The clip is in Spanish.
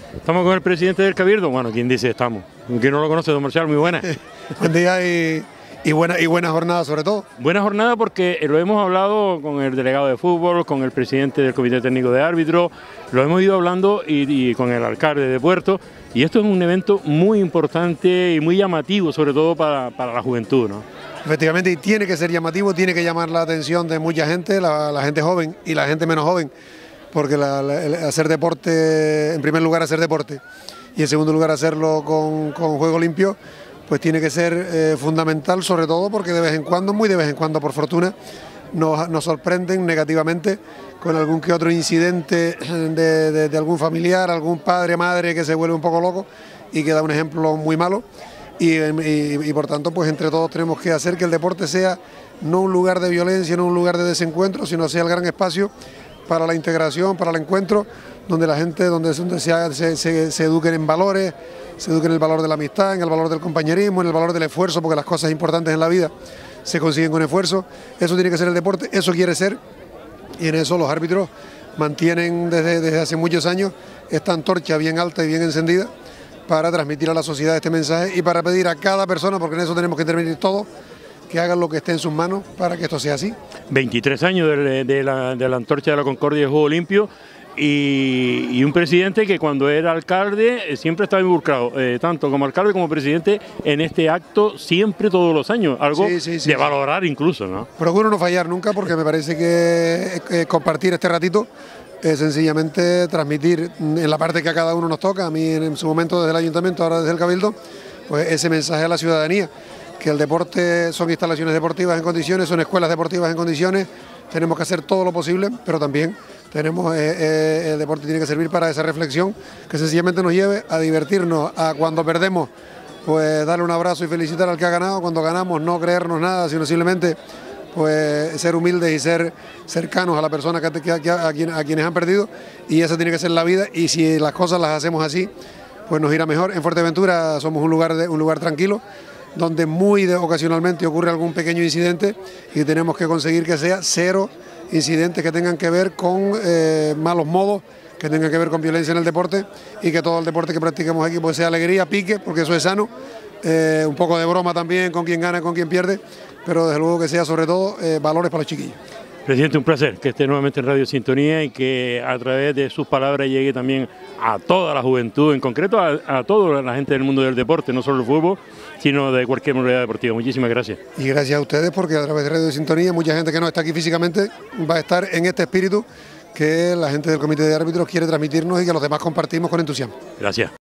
Estamos con el presidente del Cabildo. Bueno, ¿quién dice estamos? ¿Quién no lo conoce, don Marcial? Muy buena. Buen día y buena jornada sobre todo. Buena jornada porque lo hemos hablado con el delegado de fútbol, con el presidente del Comité Técnico de Árbitros, lo hemos ido hablando y con el alcalde de Puerto, y esto es un evento muy importante y muy llamativo, sobre todo para la juventud, ¿no? Efectivamente, y tiene que ser llamativo, tiene que llamar la atención de mucha gente, la gente joven y la gente menos joven, porque hacer deporte, en primer lugar hacer deporte y en segundo lugar hacerlo con juego limpio, pues tiene que ser fundamental, sobre todo porque de vez en cuando, muy de vez en cuando por fortuna, nos sorprenden negativamente con algún que otro incidente de algún familiar, algún padre, madre que se vuelve un poco loco y que da un ejemplo muy malo. Y por tanto, pues entre todos tenemos que hacer que el deporte sea no un lugar de violencia, no un lugar de desencuentro, sino sea el gran espacio para la integración, para el encuentro, donde la gente se eduquen en valores, se eduquen en el valor de la amistad, en el valor del compañerismo, en el valor del esfuerzo, porque las cosas importantes en la vida se consiguen con esfuerzo. Eso tiene que ser el deporte, eso quiere ser, y en eso los árbitros mantienen desde hace muchos años esta antorcha bien alta y bien encendida para transmitir a la sociedad este mensaje y para pedir a cada persona, porque en eso tenemos que intervenir todos, que hagan lo que esté en sus manos para que esto sea así. 23 años de la Antorcha de la Concordia de Juego Limpio y un presidente que cuando era alcalde siempre estaba involucrado, tanto como alcalde como presidente, en este acto siempre, todos los años, algo de valorar incluso, ¿no? Procuro no fallar nunca porque me parece que compartir este ratito es sencillamente transmitir en la parte que a cada uno nos toca, a mí en su momento desde el ayuntamiento, ahora desde el Cabildo, pues ese mensaje a la ciudadanía, que el deporte son instalaciones deportivas en condiciones, son escuelas deportivas en condiciones, tenemos que hacer todo lo posible, pero también el deporte tiene que servir para esa reflexión que sencillamente nos lleve a divertirnos, a cuando perdemos, pues darle un abrazo y felicitar al que ha ganado, cuando ganamos no creernos nada, sino simplemente pues ser humildes y ser cercanos a la persona a quienes han perdido, y esa tiene que ser la vida, y si las cosas las hacemos así, pues nos irá mejor. En Fuerteventura somos un lugar tranquilo, donde muy ocasionalmente ocurre algún pequeño incidente y tenemos que conseguir que sea cero incidentes que tengan que ver con malos modos, que tengan que ver con violencia en el deporte, y que todo el deporte que practiquemos aquí pues sea alegría, pique, porque eso es sano, un poco de broma también con quien gana, con quien pierde, pero desde luego que sea sobre todo valores para los chiquillos. Presidente, un placer que esté nuevamente en Radio Sintonía y que a través de sus palabras llegue también a toda la juventud, en concreto a toda la gente del mundo del deporte, no solo el fútbol, sino de cualquier modalidad deportiva. Muchísimas gracias. Y gracias a ustedes, porque a través de Radio Sintonía mucha gente que no está aquí físicamente va a estar en este espíritu que la gente del Comité de Árbitros quiere transmitirnos y que los demás compartimos con entusiasmo. Gracias.